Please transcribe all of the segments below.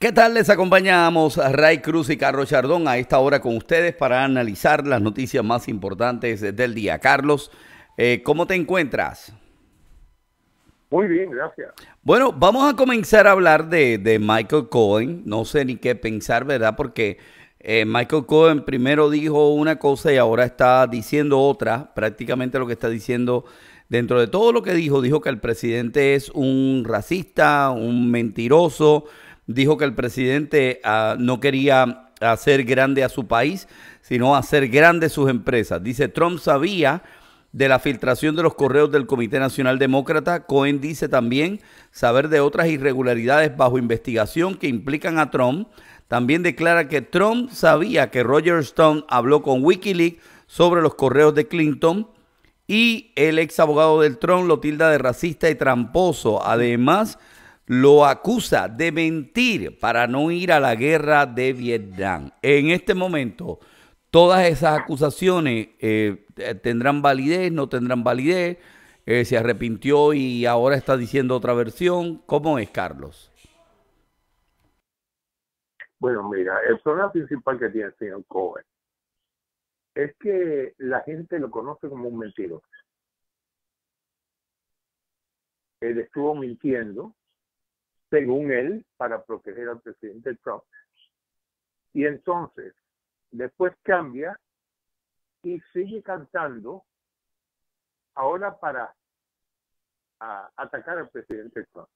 ¿Qué tal? Les acompañamos a Ray Cruz y Carlos Chardón a esta hora con ustedes para analizar las noticias más importantes del día. Carlos, ¿cómo te encuentras? Muy bien, gracias. Bueno, vamos a comenzar a hablar de Michael Cohen. No sé ni qué pensar, ¿verdad? Porque Michael Cohen primero dijo una cosa y ahora está diciendo otra. Prácticamente lo que está diciendo, dentro de todo lo que dijo que el presidente es un racista, un mentiroso. Dijo que el presidente no quería hacer grande a su país, sino hacer grande sus empresas. Dice, Trump sabía de la filtración de los correos del Comité Nacional Demócrata. Cohen dice también saber de otras irregularidades bajo investigación que implican a Trump. También declara que Trump sabía que Roger Stone habló con Wikileaks sobre los correos de Clinton y el ex abogado del Trump lo tilda de racista y tramposo. Además, lo acusa de mentir para no ir a la guerra de Vietnam. En este momento, todas esas acusaciones tendrán validez, no tendrán validez. Se arrepintió y ahora está diciendo otra versión. ¿Cómo es, Carlos? Bueno, mira, el problema principal que tiene el señor Cohen es que la gente lo conoce como un mentiroso. Él estuvo mintiendo, según él, para proteger al presidente Trump. Y entonces, después cambia y sigue cantando ahora para atacar al presidente Trump.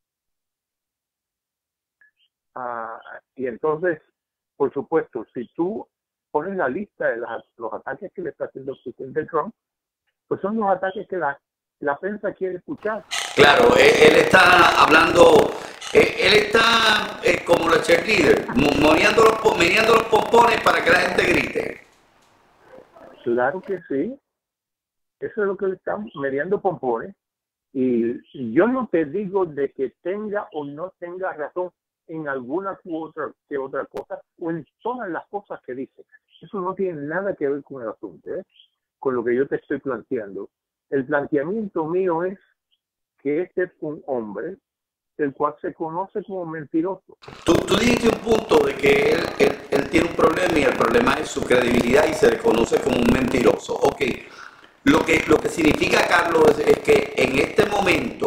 Y entonces, por supuesto, si tú pones la lista de los ataques que le está haciendo el presidente Trump, pues son los ataques que la prensa quiere escuchar. Claro, él está hablando, él está como la cheerleader, meneando los pompones para que la gente grite. Claro que sí, eso es lo que le están mediando pompones. Y yo no te digo de que tenga o no tenga razón en alguna u otra cosa o en todas las cosas que dice. Eso no tiene nada que ver con el asunto, con lo que yo te estoy planteando. El planteamiento mío es que este es un hombre el cual se conoce como mentiroso. Tú dijiste un punto de que él tiene un problema y el problema es su credibilidad y se le conoce como un mentiroso. Ok, lo que significa, Carlos, es que en este momento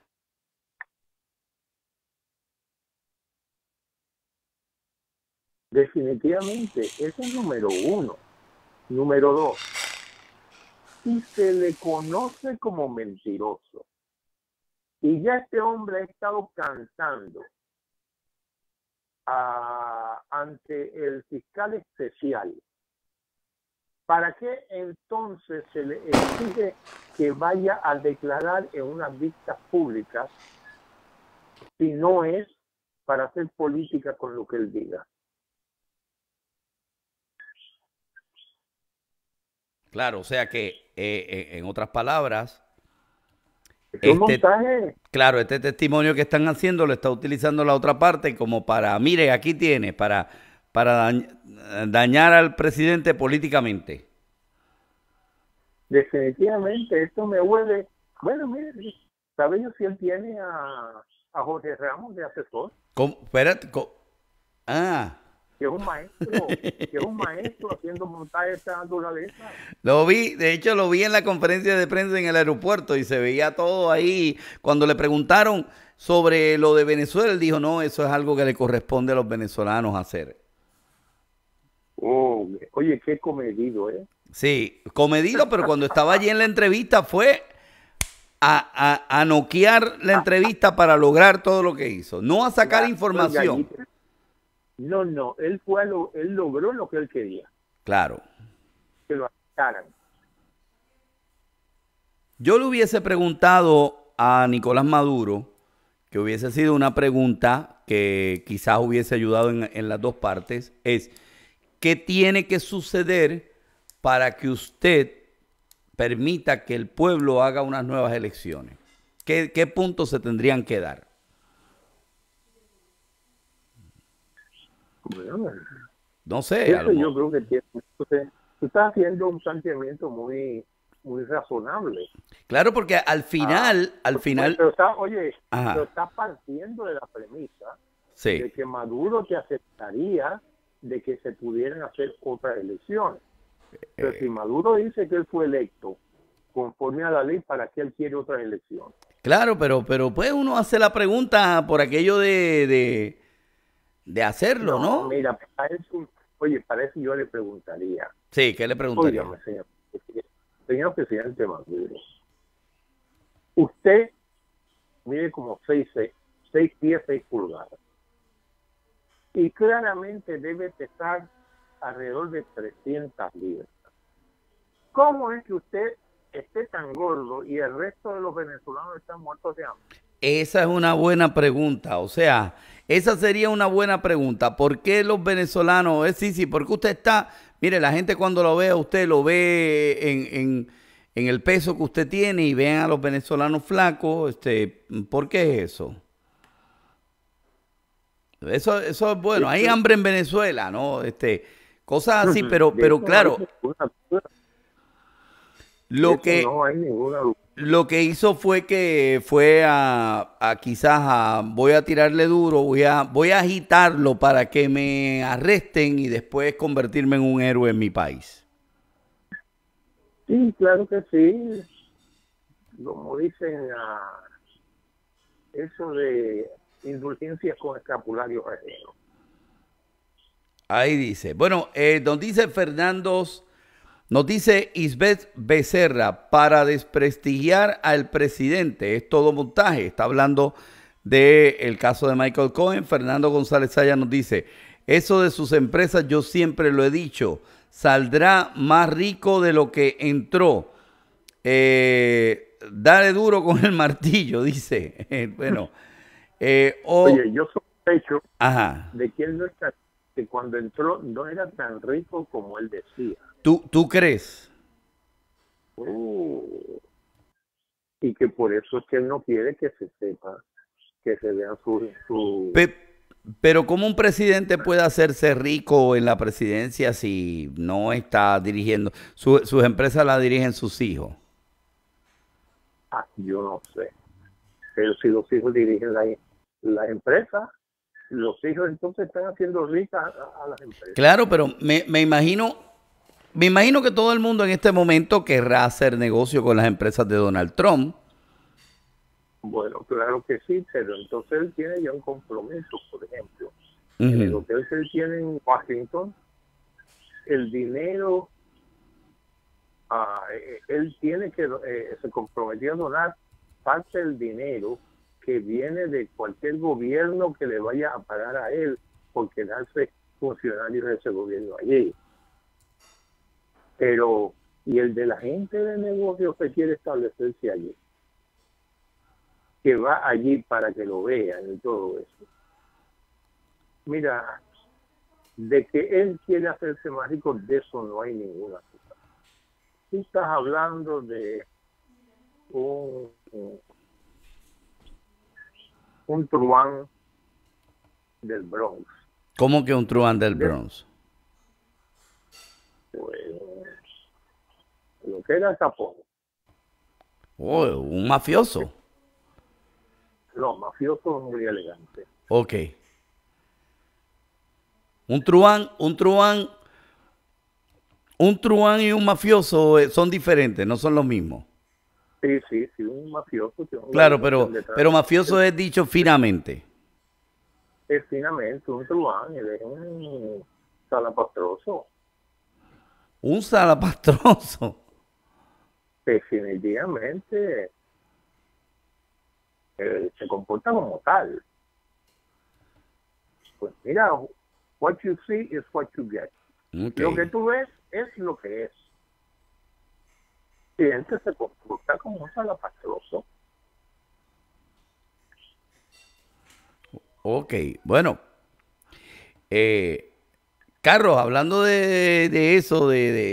Definitivamente, ese es número uno. Número dos, si se le conoce como mentiroso y ya este hombre ha estado cantando ante el fiscal especial, ¿para qué entonces se le exige que vaya a declarar en unas vistas públicas si no es para hacer política con lo que él diga? claro, o sea que, en otras palabras, Es un montaje. claro, este testimonio que están haciendo lo está utilizando la otra parte como para, mire, aquí tiene, para dañar al presidente políticamente. Definitivamente, esto me huele. Bueno, mire, ¿sabe yo si él tiene a Jorge Ramos de asesor? ¿Cómo? Espérate, ah. Que es un maestro haciendo montajes de esta naturaleza. Lo vi, de hecho lo vi en la conferencia de prensa en el aeropuerto y se veía todo ahí. Cuando le preguntaron sobre lo de Venezuela, él dijo, no, eso es algo que le corresponde a los venezolanos hacer. Oh, oye, qué comedido, ¿eh? Sí, comedido, pero cuando estaba allí en la entrevista fue a noquear la entrevista para lograr todo lo que hizo, no a sacar información. No, no, él logró lo que él quería, Claro. que lo atacaran. Yo le hubiese preguntado a Nicolás Maduro, que hubiese sido una pregunta que quizás hubiese ayudado en las dos partes, es ¿qué tiene que suceder para que usted permita que el pueblo haga unas nuevas elecciones? ¿Qué puntos se tendrían que dar? Bueno, No sé, a eso lo yo mejor. creo que tiene. Entonces, tú estás haciendo un planteamiento muy razonable. Claro, porque al final, Pero está, oye, ajá, pero está partiendo de la premisa Sí. de que Maduro te aceptaría de que se pudieran hacer otras elecciones. Pero si Maduro dice que él fue electo conforme a la ley, ¿para qué él quiere otras elecciones? Claro, pero pues uno hace la pregunta por aquello de hacerlo, No, ¿no? mira, para eso yo le preguntaría, Sí, ¿qué le preguntaría? óigame, señor presidente Maduro, usted mide como 6 pies, 6 pulgadas, y claramente debe pesar alrededor de 300 libras. ¿Cómo es que usted esté tan gordo y el resto de los venezolanos están muertos de hambre? Esa es una buena pregunta, o sea, esa sería una buena pregunta. ¿Por qué los venezolanos, sí, porque usted está, mire, la gente cuando lo ve a usted, lo ve en el peso que usted tiene y ven a los venezolanos flacos, ¿por qué es eso? Eso es bueno, hay Eso, hambre en Venezuela, ¿no? Cosas así, de pero eso no hay claro, ninguna duda, de lo eso que, no hay ninguna duda. Lo que hizo fue que fue quizás voy a tirarle duro, voy a agitarlo para que me arresten y después convertirme en un héroe en mi país. Sí, claro que sí, como dicen, eso de indulgencias con escapularios ajenos. Ahí dice. Bueno, nos dice Isbeth Becerra, para desprestigiar al presidente, es todo montaje. Está hablando del caso de Michael Cohen. Fernando González Saya nos dice, eso de sus empresas yo siempre lo he dicho, saldrá más rico de lo que entró. Dale duro con el martillo, dice. Bueno, Oye, yo sospecho ajá. de que él no está, que cuando entró no era tan rico como él decía. ¿Tú crees? Uh, y que por eso es que él no quiere que se sepa, que se vean Pe- pero ¿cómo un presidente puede hacerse rico en la presidencia si no está dirigiendo? Sus empresas las dirigen sus hijos. yo no sé. Pero si los hijos dirigen la empresa, los hijos entonces están haciendo ricas a las empresas. Claro, pero me imagino que todo el mundo en este momento querrá hacer negocio con las empresas de Donald Trump. Bueno, claro que sí, pero entonces él tiene ya un compromiso, por ejemplo. En el hotel que él tiene en Washington, el dinero, él tiene que, se comprometió a donar parte del dinero que viene de cualquier gobierno que le vaya a pagar a él por quedarse funcionario de ese gobierno allí. Pero, y el de la gente de negocios que quiere establecerse allí, que va allí para que lo vean y todo eso. Mira, de que él quiere hacerse más rico, de eso no hay ninguna duda. Tú estás hablando de un truán del Bronx. ¿Cómo que un truán del Bronx? Pues, lo que era Capone. Oh, un mafioso. Los mafiosos muy elegantes. Ok. Un truán y un mafioso son diferentes, no son los mismos. Sí, un mafioso. Claro, pero mafioso es dicho finamente. Es finamente un truán, él es un salapastroso. Un salapastroso. Definitivamente se comporta como tal. Pues mira, what you see is what you get. Okay. Lo que tú ves es lo que es. Y gente se comporta como un salapastroso. Ok, bueno. Carlos, hablando de eso,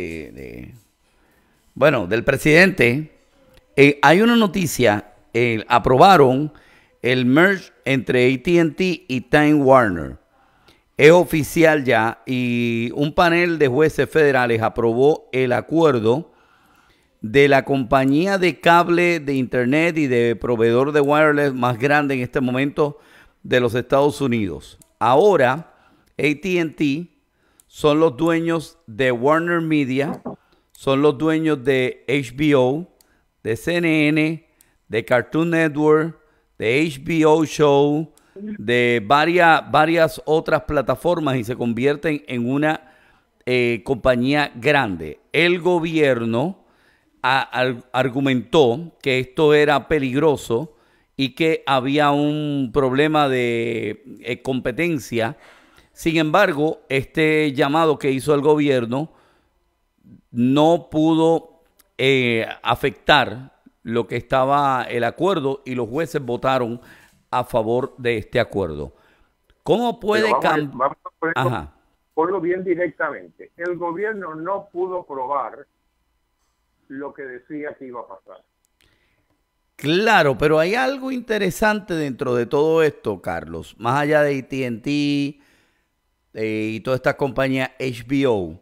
bueno, del presidente, hay una noticia, aprobaron el merge entre AT&T y Time Warner. Es oficial ya y un panel de jueces federales aprobó el acuerdo de la compañía de cable, de internet y de proveedor de wireless más grande en este momento de los Estados Unidos. ahora AT&T son los dueños de Warner Media, son los dueños de HBO, de CNN, de Cartoon Network, de HBO Show, de varias otras plataformas y se convierten en una compañía grande. El gobierno argumentó que esto era peligroso y que había un problema de competencia. Sin embargo, este llamado que hizo el gobierno no pudo afectar lo que estaba el acuerdo y los jueces votaron a favor de este acuerdo. ¿Cómo puede cambiar? Vamos a ponerlo bien directamente. El gobierno no pudo probar lo que decía que iba a pasar. Claro, pero hay algo interesante dentro de todo esto, Carlos. Más allá de AT&T y toda esta compañía HBO.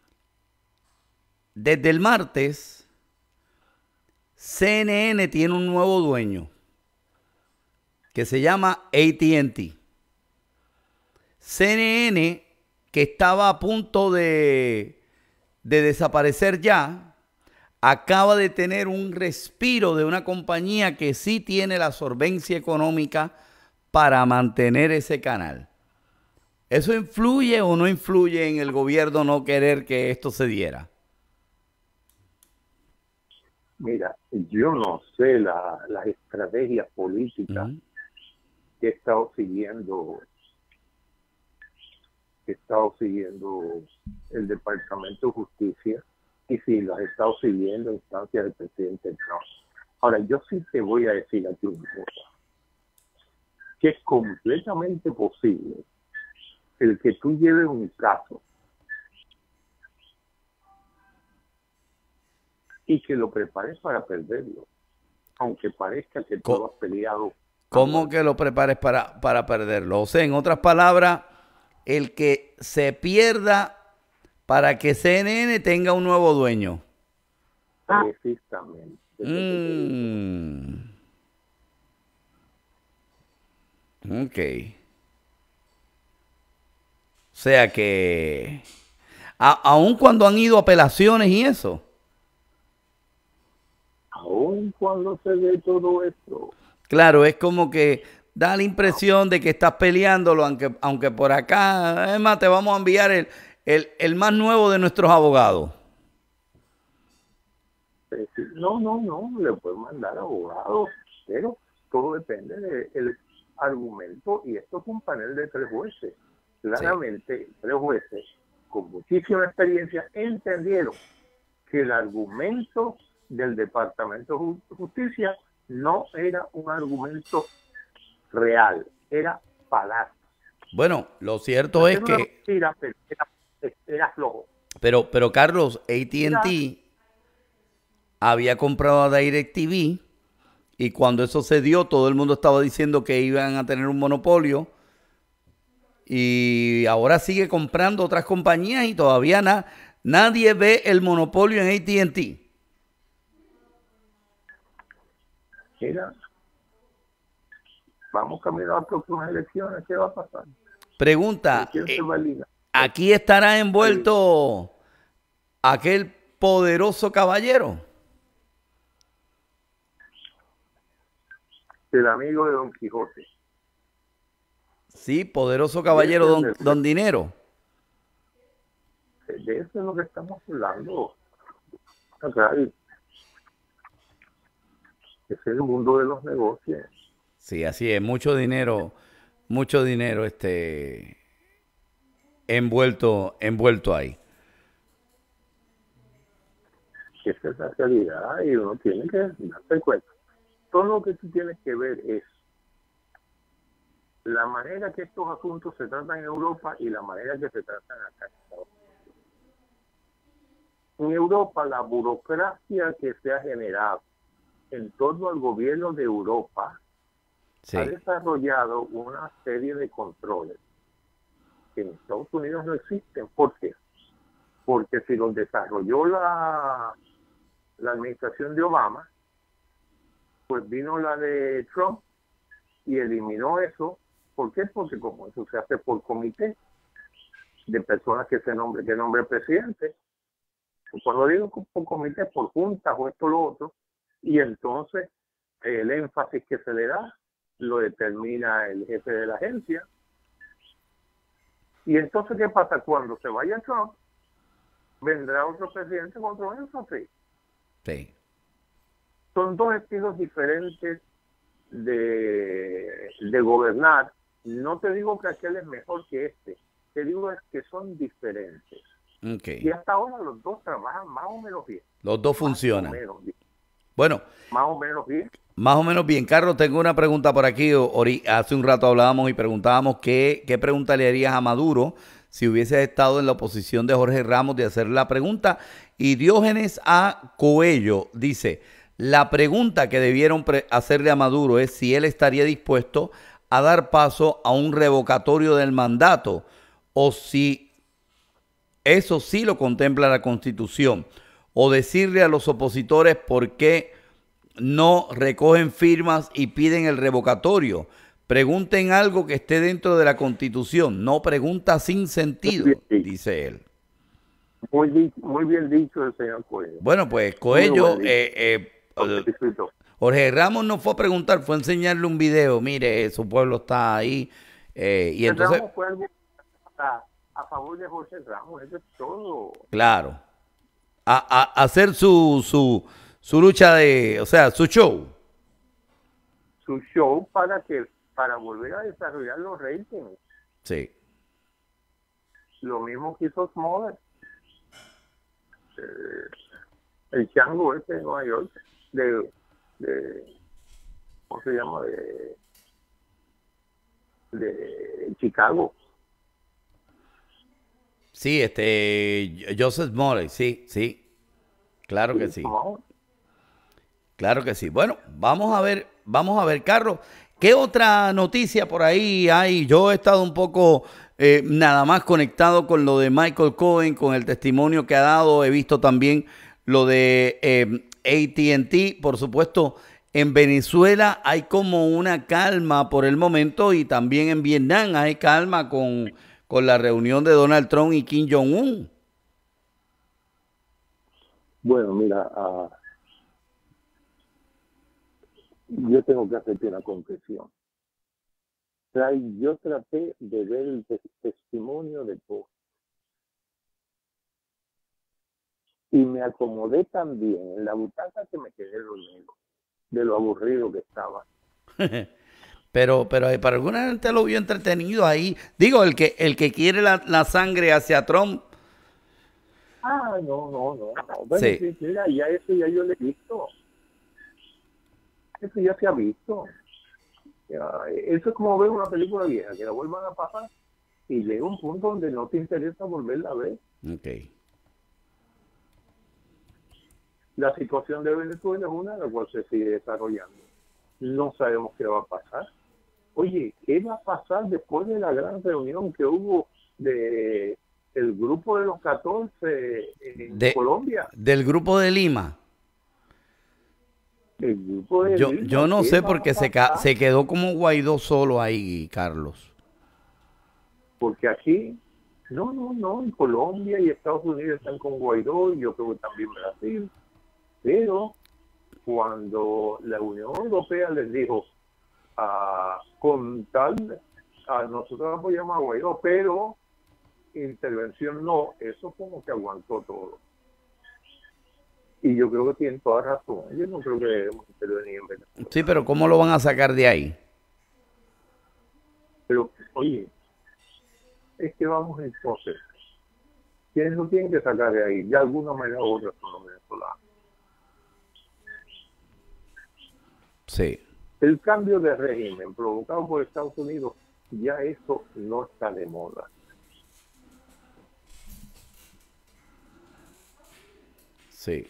Desde el martes, CNN tiene un nuevo dueño que se llama AT&T. CNN, que estaba a punto de desaparecer ya, acaba de tener un respiro de una compañía que sí tiene la solvencia económica para mantener ese canal. ¿Eso influye o no influye en el gobierno no querer que esto se diera? Mira, yo no sé las estrategias políticas que he estado siguiendo el Departamento de Justicia y si las he estado siguiendo en instancias del presidente Trump. Ahora, yo sí te voy a decir aquí una cosa, que es completamente posible el que tú lleves un caso y que lo prepares para perderlo, aunque parezca que tú lo has peleado. ¿Cómo que lo prepares para perderlo? O sea, en otras palabras, el que se pierda para que CNN tenga un nuevo dueño. Precisamente. Ok. O sea que, aun cuando han ido apelaciones y eso. Aun cuando se ve todo esto. Claro, es como que da la impresión de que estás peleándolo, aunque por acá, además, te vamos a enviar el más nuevo de nuestros abogados. No, le pueden mandar abogados, pero todo depende del argumento, y esto es un panel de 3 jueces. Claramente, sí. 3 jueces con muchísima experiencia entendieron que el argumento del Departamento de Justicia no era un argumento real, era falaz. Bueno, lo cierto es que... Era flojo. Pero Carlos, AT&T había comprado a DirecTV y cuando eso se dio, todo el mundo estaba diciendo que iban a tener un monopolio y ahora sigue comprando otras compañías y todavía nadie ve el monopolio en AT&T. Mira, vamos camino a las próximas elecciones, ¿qué va a pasar? Pregunta, ¿aquí estará envuelto aquel poderoso caballero? El amigo de Don Quijote. Sí, poderoso caballero don Dinero. De eso es lo que estamos hablando. Acá es el mundo de los negocios. Sí, así es, mucho dinero envuelto ahí. Esa es la realidad y uno tiene que darse cuenta. Todo lo que tú tienes que ver es la manera que estos asuntos se tratan en Europa y la manera que se tratan acá en Estados Unidos. En Europa, la burocracia que se ha generado en torno al gobierno de Europa ha desarrollado una serie de controles que en Estados Unidos no existen. ¿Por qué? Porque si los desarrolló la administración de Obama, pues vino la de Trump y eliminó eso ¿Por qué? Porque como eso se hace por comité de personas que nombre el presidente, cuando digo por comité, por juntas o esto o lo otro, y entonces el énfasis que se le da lo determina el jefe de la agencia. Y entonces, ¿qué pasa? Cuando se vaya Trump, vendrá otro presidente con otro énfasis. Sí. Son dos estilos diferentes de gobernar. No te digo que aquel es mejor que este, te digo es que son diferentes. Okay. Y hasta ahora los dos trabajan más o menos bien. Los dos funcionan. Más o menos bien. Bueno. Más o menos bien. Más o menos bien. Carlos, tengo una pregunta por aquí. Hace un rato hablábamos y preguntábamos qué pregunta le harías a Maduro si hubieses estado en la oposición de Jorge Ramos de hacer la pregunta. Y Diógenes A. Coello dice, la pregunta que debieron hacerle a Maduro es si él estaría dispuesto a dar paso a un revocatorio del mandato o si eso sí lo contempla la Constitución, o decirle a los opositores por qué no recogen firmas y piden el revocatorio. Pregunten algo que esté dentro de la Constitución, no pregunta sin sentido, dice él. Muy bien dicho el señor Coelho. Bueno, pues Coelho, Jorge Ramos no fue a preguntar, fue a enseñarle un video. Mire, su pueblo está ahí. Y entonces Ramos fue algo a favor de Jorge Ramos, eso es todo. Claro. A hacer su lucha o sea, su show. Su show para volver a desarrollar los ratings. Sí. Lo mismo que hizo Smollett. El chango este de Nueva York, ¿cómo se llama? De Chicago. Sí, Joseph Smollett, sí. Claro que sí. Claro que sí. Bueno, vamos a ver, Carlos, ¿qué otra noticia por ahí hay? Yo he estado un poco nada más conectado con lo de Michael Cohen, con el testimonio que ha dado. He visto también lo de AT&T. Por supuesto, en Venezuela hay como una calma por el momento y también en Vietnam hay calma con la reunión de Donald Trump y Kim Jong-un. Bueno, mira, yo tengo que hacerte una confesión. Yo traté de ver el testimonio de todos y me acomodé también en la butaca que me quedé dormido de lo aburrido que estaba. Pero para alguna gente lo vio entretenido ahí. Digo, el que quiere la sangre hacia Trump. No. Bueno, sí, mira, eso ya yo lo he visto. Eso ya se ha visto. Eso es como ver una película vieja, que la vuelvan a pasar y llega un punto donde no te interesa volverla a ver. Okay. La situación de Venezuela es una la cual se sigue desarrollando. No sabemos qué va a pasar. Oye, ¿qué va a pasar después de la gran reunión que hubo de el grupo de los 14 en Colombia? Del grupo de Lima. El grupo de Lima. Yo no sé porque se quedó como Guaidó solo ahí, Carlos. Porque aquí, no, en Colombia y Estados Unidos están con Guaidó y yo creo que también Brasil. Pero cuando la Unión Europea les dijo, con tal, nosotros apoyamos a Guaidó, pero intervención no, eso como que aguantó todo. Y yo creo que tienen toda razón. Yo no creo que debemos intervenir en Venezuela. Sí, pero ¿cómo lo van a sacar de ahí? Pero, oye, es que vamos en proceso. ¿Quiénes lo tienen que sacar de ahí? De alguna manera u otra son los venezolanos. Sí. El cambio de régimen provocado por Estados Unidos, ya eso no está de moda. Sí.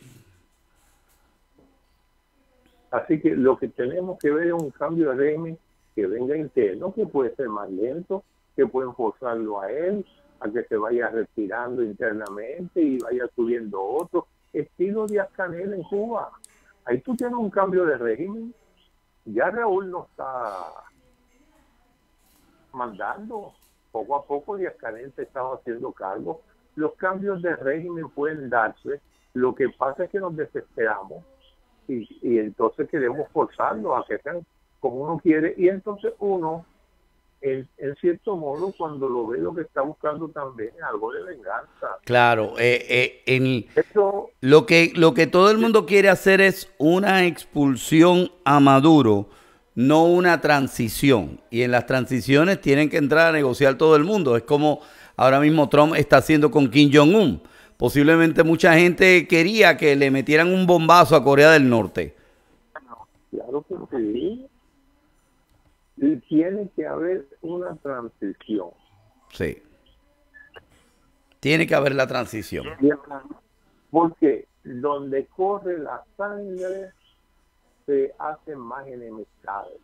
Así que lo que tenemos que ver es un cambio de régimen que venga interno, que puede ser más lento, que pueden forzarlo a él, a que se vaya retirando internamente y vaya subiendo otro. Estilo Díaz-Canel en Cuba. Ahí tú tienes un cambio de régimen. Ya Raúl no está mandando. Poco a poco Díaz Canel se estaba haciendo cargo. Los cambios de régimen pueden darse. Lo que pasa es que nos desesperamos y entonces queremos forzarlos a que sean como uno quiere. Y entonces uno, en cierto modo, cuando lo ve, lo que está buscando también es algo de venganza. Claro, Eso, lo que todo el mundo quiere hacer es una expulsión a Maduro, no una transición. Y en las transiciones tienen que entrar a negociar todo el mundo. Es como ahora mismo Trump está haciendo con Kim Jong-un. Posiblemente mucha gente quería que le metieran un bombazo a Corea del Norte. claro que sí. Y tiene que haber una transición. Sí, tiene que haber la transición. Porque donde corre la sangre se hacen más enemistades.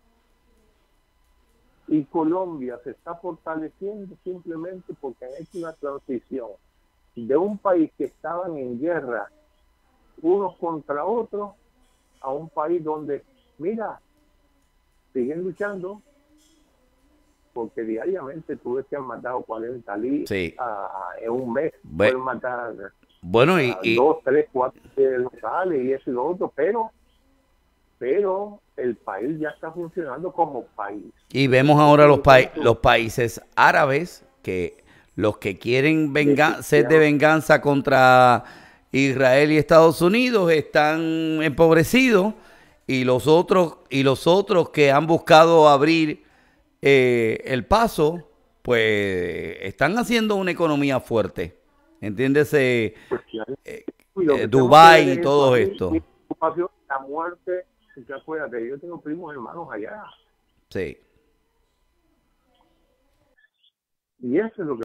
Y Colombia se está fortaleciendo simplemente porque han hecho una transición de un país que estaban en guerra unos contra otros a un país donde, mira, siguen luchando porque diariamente tú ves que han matado 40 Sí. en un mes, Bue- pueden matar Bueno, a 2, 3, 4 locales y eso y lo otro, pero el país ya está funcionando como país. y vemos ahora los países árabes, que los que quieren sed de venganza contra Israel y Estados Unidos están empobrecidos, y los otros que han buscado abrir el paso, pues están haciendo una economía fuerte. Entiéndese, Pues, y lo que tenemos que ver Dubái y es eso, todo a esto. mí, la muerte, que acuérdate, yo tengo primos hermanos allá, Sí. y eso es lo que